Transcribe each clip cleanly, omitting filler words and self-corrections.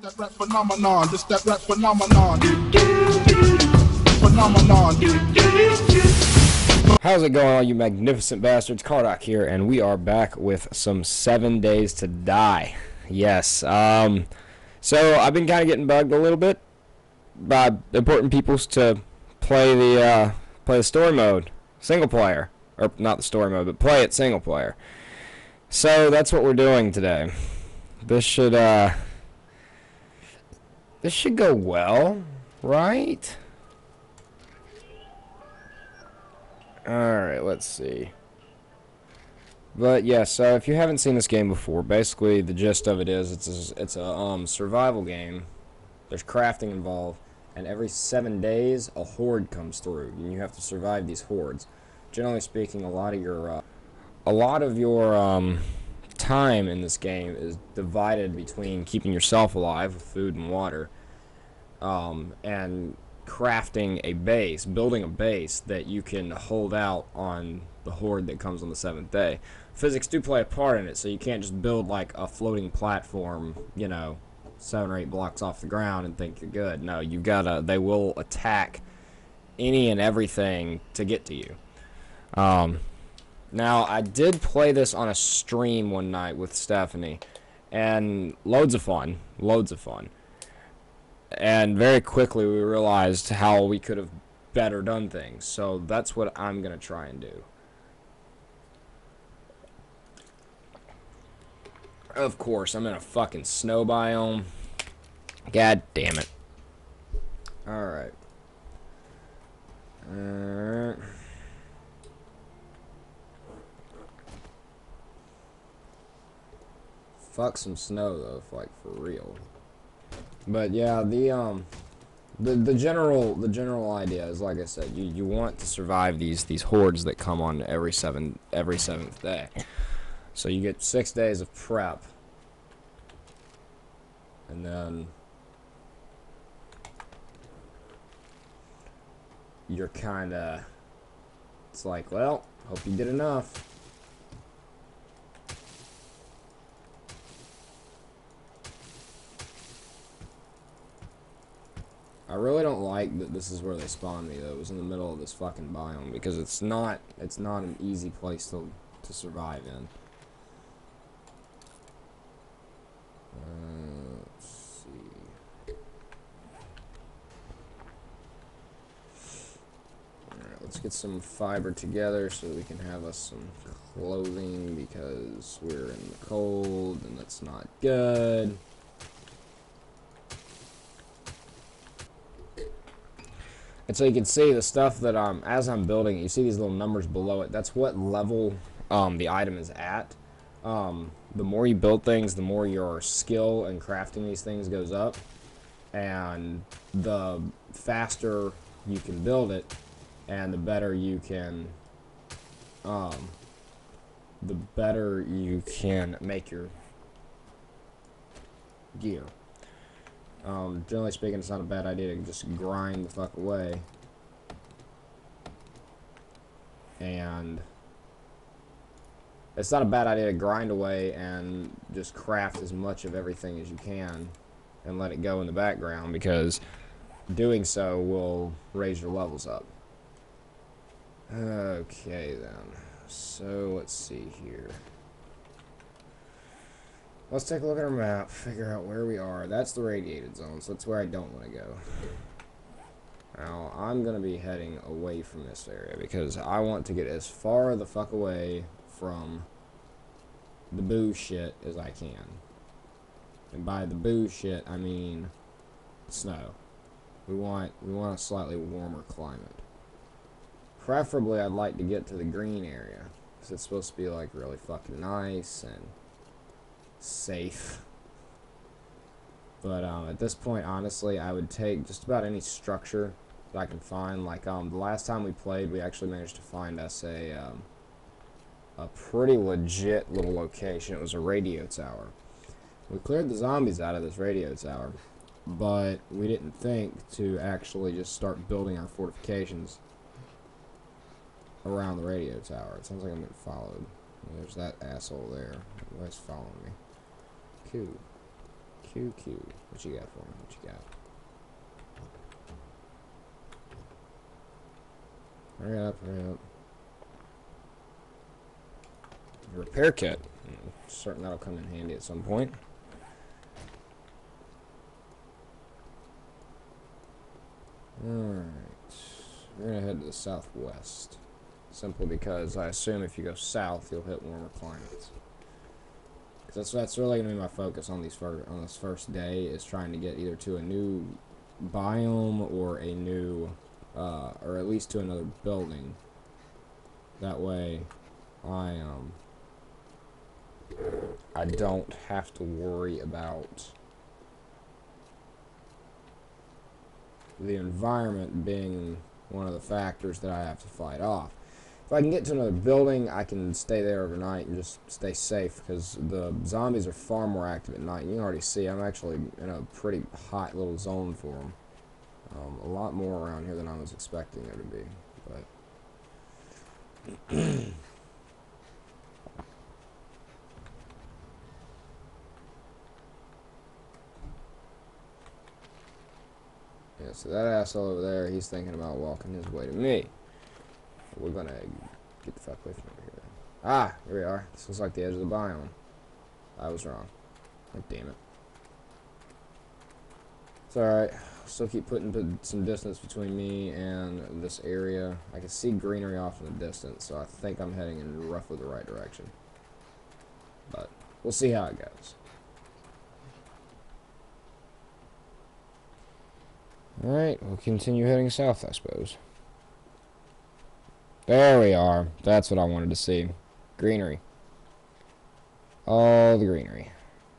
That rap phenomenon, this that rap phenomenon. Phenomenon. How's it going, all you magnificent bastards? Kardak here, and we are back with some 7 Days to Die. Yes, so I've been kind of getting bugged a little bit by important peoples to play the story mode, single player, or not the story mode, but play it single player. So that's what we're doing today. This should go well, right? Alright, let's see. But yeah, so if you haven't seen this game before, basically the gist of it is it's a survival game. There's crafting involved, and every 7 days a horde comes through, and you have to survive these hordes. Generally speaking, a lot of your time in this game is divided between keeping yourself alive with food and water, and crafting a base, building a base that you can hold out on the horde that comes on the 7th day. Physics do play a part in it, so you can't just build like a floating platform, you know, 7 or 8 blocks off the ground and think you're good. No, you gotta, they will attack any and everything to get to you. Now, I did play this on a stream one night with Stephanie, and loads of fun. And very quickly we realized how we could have better done things. So that's what I'm going to try and do. Of course, I'm in a fucking snow biome. God damn it. Alright. Fuck some snow though, like for real. But yeah, the general idea is, like I said, you want to survive these hordes that come on every 7th day. So you get 6 days of prep, and then you're kinda, it's like, well, hope you did enough. I really don't like that this is where they spawned me, though. It was in the middle of this fucking biome, because it's not an easy place to survive in. Let's see. Alright, let's get some fiber together so we can have us some clothing, because we're in the cold, and that's not good. And so you can see the stuff that as I'm building it, you see these little numbers below it. That's what level the item is at. The more you build things, the more your skill in crafting these things goes up, and the faster you can build it, and the better you can make your gear. Generally speaking, it's not a bad idea to just grind the fuck away. And it's not a bad idea to grind away and just craft as much of everything as you can and let it go in the background, because doing so will raise your levels up. Okay then. So let's see here. Let's take a look at our map, figure out where we are. That's the radiated zone, so that's where I don't want to go. Now, I'm going to be heading away from this area, because I want to get as far the fuck away from the boo shit as I can. And by the boo shit, I mean snow. We want a slightly warmer climate. Preferably, I'd like to get to the green area, because it's supposed to be like really fucking nice and safe. But at this point, honestly, I would take just about any structure that I can find. Like the last time we played, we actually managed to find us a pretty legit little location. It was a radio tower. We cleared the zombies out of this radio tower, but we didn't think to actually just start building our fortifications around the radio tower. It sounds like I'm getting followed. There's that asshole there. Why is following me? Cool. QQ. What you got for me? What you got? Hurry up, hurry up. Repair kit. Certain that'll come in handy at some point. Alright. We're gonna head to the southwest. Simply because I assume if you go south, you'll hit warmer climates. Because that's really gonna be my focus on this first day, is trying to get either to a new biome or a new, or at least to another building. That way, I don't have to worry about the environment being one of the factors that I have to fight off. If I can get to another building, I can stay there overnight and just stay safe, because the zombies are far more active at night. You can already see I'm actually in a pretty hot little zone for them. A lot more around here than I was expecting there to be, but yeah, so that asshole over there, he's thinking about walking his way to me. We're gonna get the fuck away from over here. Ah, here we are. This looks like the edge of the biome. I was wrong. Oh, damn it. It's alright. Still keep putting some distance between me and this area. I can see greenery off in the distance, so I think I'm heading in roughly the right direction. But we'll see how it goes. Alright, we'll continue heading south, I suppose. There we are. That's what I wanted to see. Greenery. All the greenery.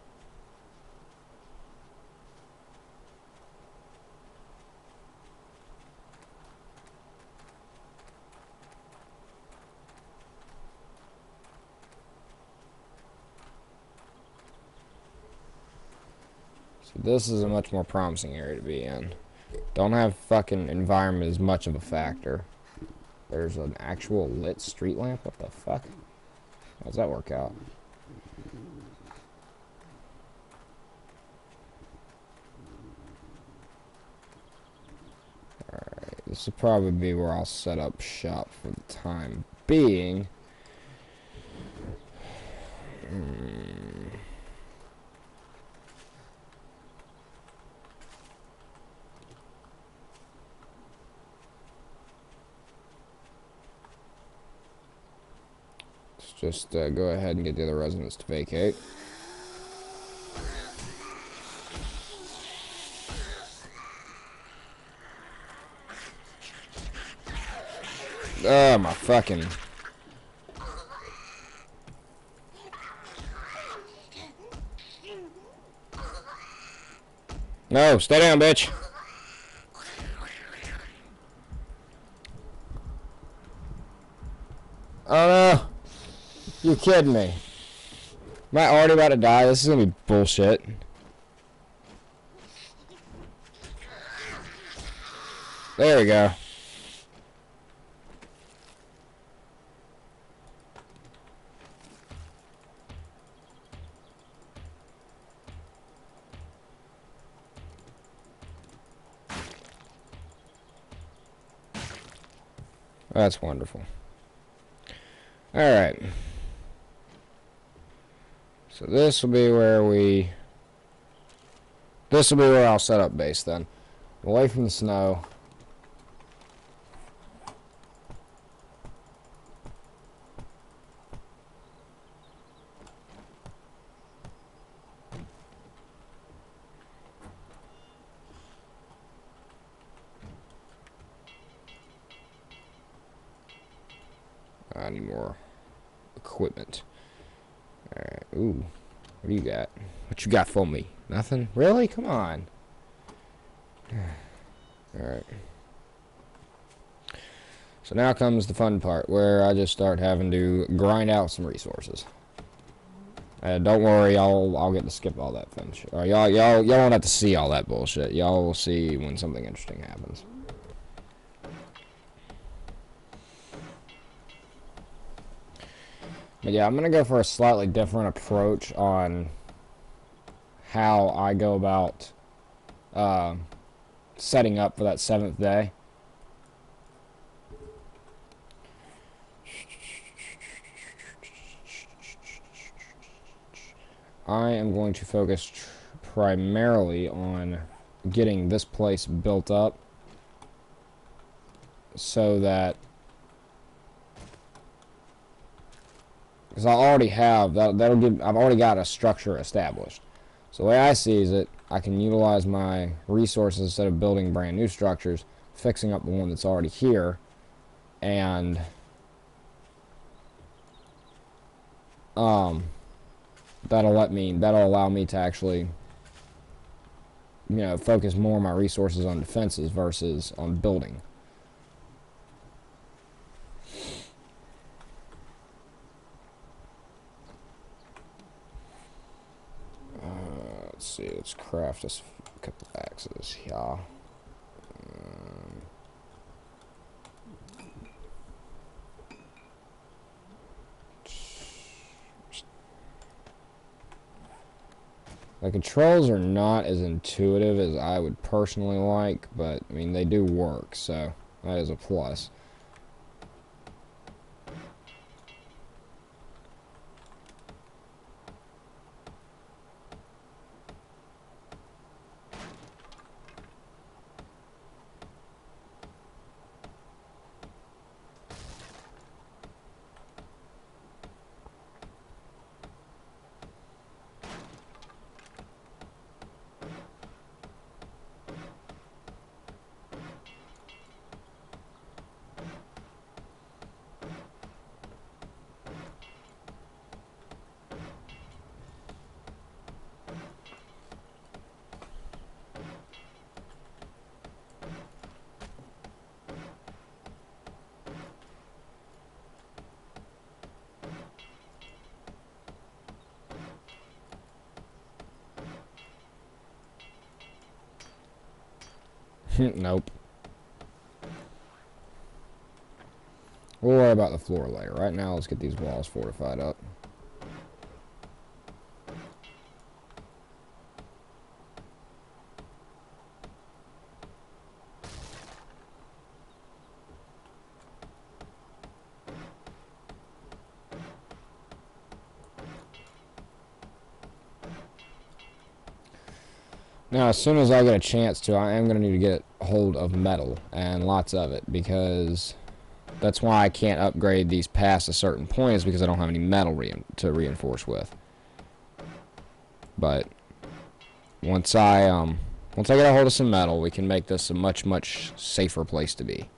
So this is a much more promising area to be in. Don't have fucking environment as much of a factor. There's an actual lit street lamp? What the fuck? How does that work out? Alright, this will probably be where I'll set up shop for the time being. Just go ahead and get the other residents to vacate. Oh, my fucking... No, stay down, bitch. Oh, no. You're kidding me. Am I already about to die? This is gonna be bullshit. There we go. That's wonderful. Alright. So this will be where I'll set up base then. Away from the snow. I need more equipment. Alright, ooh. What do you got? What you got for me? Nothing? Really? Come on. Alright. So now comes the fun part, where I just start having to grind out some resources. Don't worry, I'll get to skip all that fun shit. Or y'all won't have to see all that bullshit. Y'all will see when something interesting happens. But yeah, I'm gonna go for a slightly different approach on how I go about setting up for that 7th day. I am going to focus primarily on getting this place built up so that, because I already have that, I've already got a structure established. So the way I see is that I can utilize my resources instead of building brand new structures, fixing up the one that's already here, and that'll allow me to actually, you know, focus more of my resources on defenses versus on building. Let's see, let's craft us a couple axes. Yeah. The controls are not as intuitive as I would personally like, but I mean they do work, so that is a plus. Nope. We'll worry about the floor later. Right now, let's get these walls fortified up. Now, as soon as I get a chance to, I am going to need to get hold of metal, and lots of it, because that's why I can't upgrade these past a certain point, is because I don't have any metal to reinforce with. But once I get a hold of some metal, we can make this a much, much safer place to be.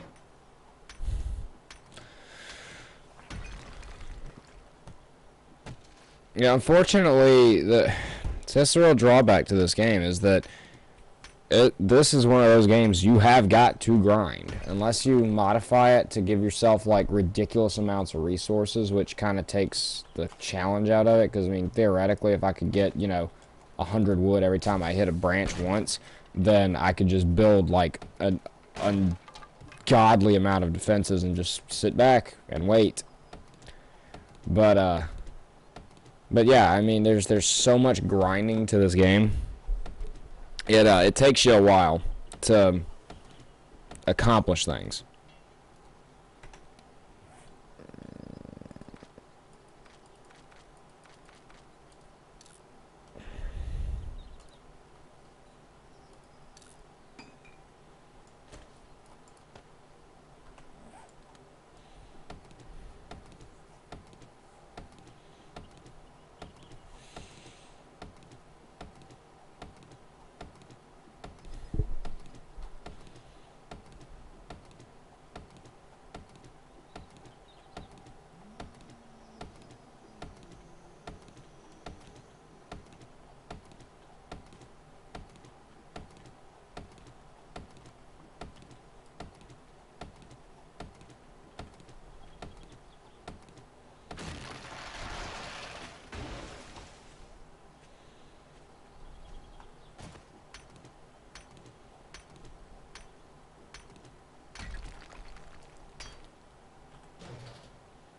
Yeah, unfortunately, that's the real drawback to this game, is that this is one of those games you have got to grind. Unless you modify it to give yourself, like, ridiculous amounts of resources, which kind of takes the challenge out of it, because, I mean, theoretically, if I could get, you know, 100 wood every time I hit a branch once, then I could just build, like, an ungodly amount of defenses and just sit back and wait. But yeah, I mean, there's so much grinding to this game. It takes you a while to accomplish things.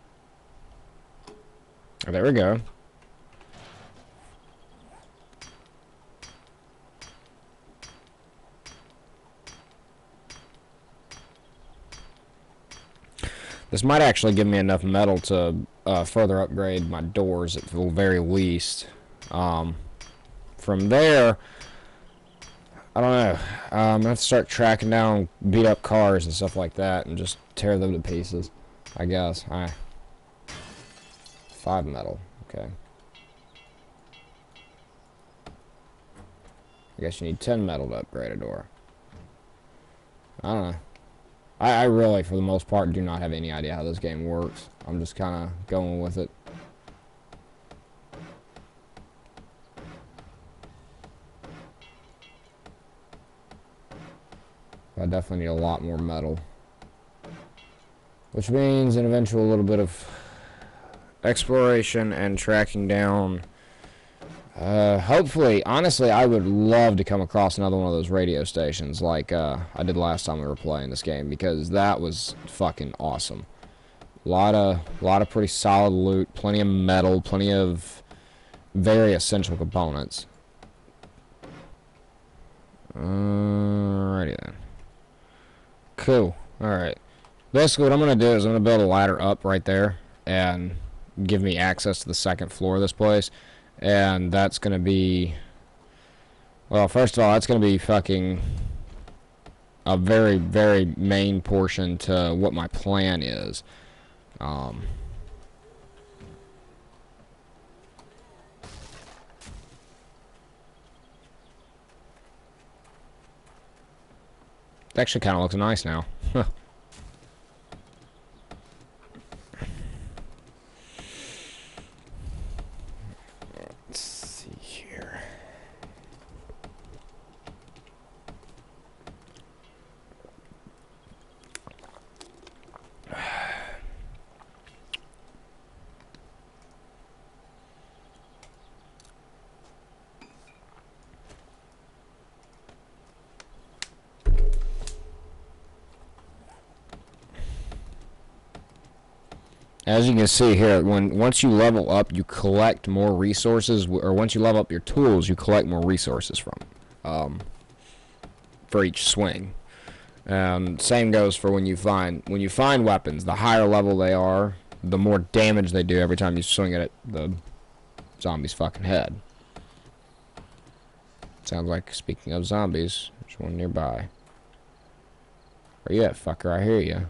There we go. This might actually give me enough metal to further upgrade my doors at the very least. From there, I don't know. I'm gonna have to start tracking down beat up cars and stuff like that and just tear them to pieces, I guess. 5 metal. Okay. I guess you need 10 metal to upgrade a door. I don't know. I really, for the most part, do not have any idea how this game works. I'm just kind of going with it. I definitely need a lot more metal. Which means an eventual little bit of exploration and tracking down. Hopefully, honestly, I would love to come across another one of those radio stations like I did last time we were playing this game, because that was fucking awesome. Lot of pretty solid loot, plenty of metal, plenty of very essential components. Alrighty then. Cool. Alright. Basically what I'm going to do is I'm going to build a ladder up right there and give me access to the second floor of this place. And that's going to be... Well, first of all, that's going to be fucking a very, very main portion to what my plan is. It actually kind of looks nice now. Let's see here. As you can see here, once you level up, you collect more resources, or once you level up your tools, you collect more resources from for each swing. And same goes for when you find weapons. The higher level they are, the more damage they do every time you swing it at the zombie's fucking head. Sounds like, speaking of zombies, there's one nearby. Where you at, fucker? I hear you.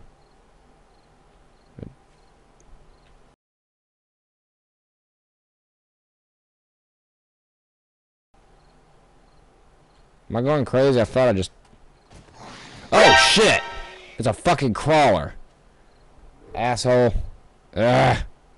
Am I going crazy? I thought I just... Oh, shit! It's a fucking crawler. Asshole. Ugh.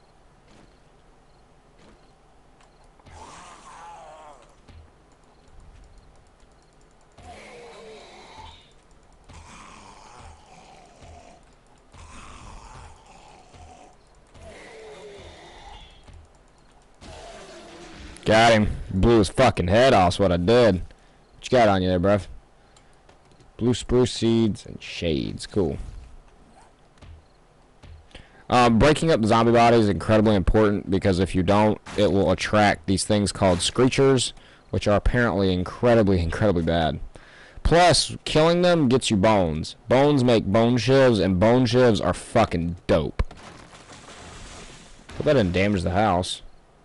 Got him. Blew his fucking head off, is what I did. What you got on you there, bruv? Blue spruce seeds and shades. Cool. Breaking up the zombie bodies is incredibly important, because if you don't, it will attract these things called screechers, which are apparently incredibly bad. Plus, killing them gets you bones. Bones make bone shivs, and bone shivs are fucking dope. Hope that didn't damage the house.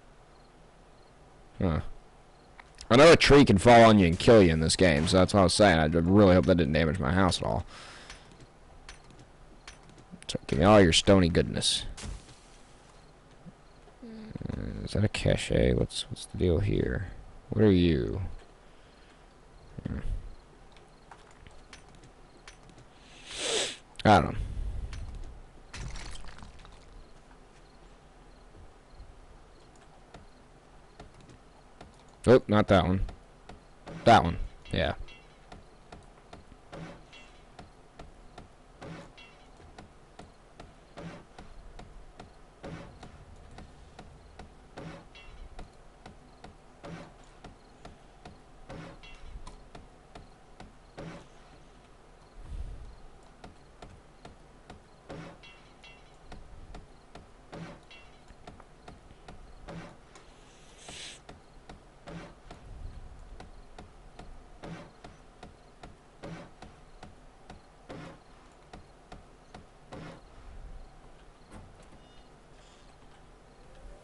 Huh. I know a tree can fall on you and kill you in this game, so that's what I was saying. I really hope that didn't damage my house at all. So give me all your stony goodness. Is that a cache? What's the deal here? What are you? I don't know. Oh, not that one. That one. Yeah.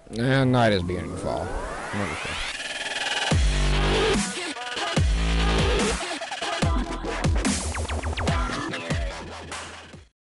And night is beginning to fall. Wonderful.